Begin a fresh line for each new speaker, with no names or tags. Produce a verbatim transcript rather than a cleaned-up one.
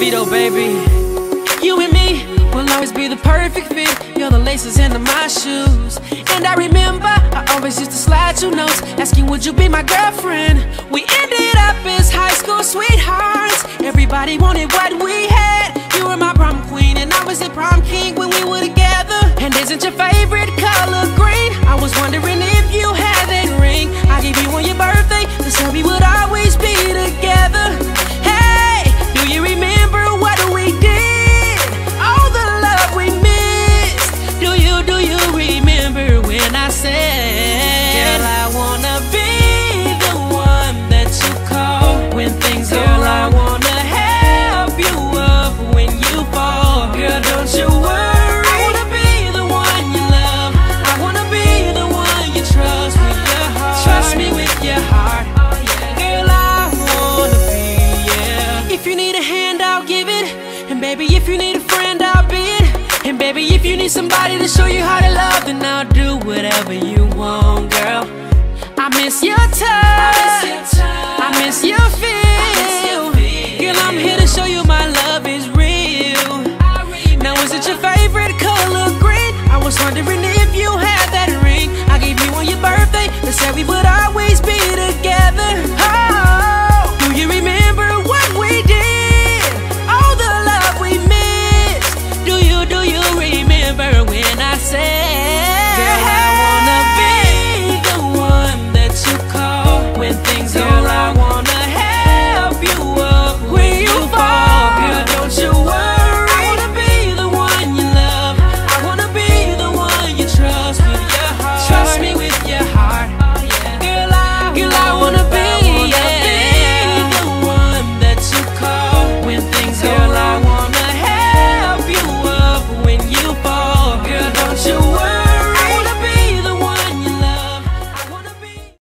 Vito, baby. You and me will always be the perfect fit. You're the laces into my shoes. And I remember I always used to slide you notes asking would you be my girlfriend. We ended up as high school sweethearts. Everybody wanted what we had. You were my prom queen and I was the prom king when we were together. And isn't your favorite color green? I was wondering if you had that ring I gave you on your birthday to say we would always be together. Hey, do you remember what we did? All the love we missed. Do you, do you remember when I said, girl, I wanna be the one that you call when things go wrong. Girl, I wanna help you up when you fall. Girl, don't you worry, I wanna be the one you love. I wanna be the one you trust with your heart. Trust me with your heart. Girl, I wanna be, yeah. If you need a hand, I'll give it. And baby, if you need a friend, I'll be it. And baby, if you need somebody to show you how to love, then I'll do whatever you want, girl. I miss your touch, I miss your feel. Girl, I'm here to show you my love is real. Now, is it your favorite color green? I was wondering if you had that ring I gave you on your birthday that said we would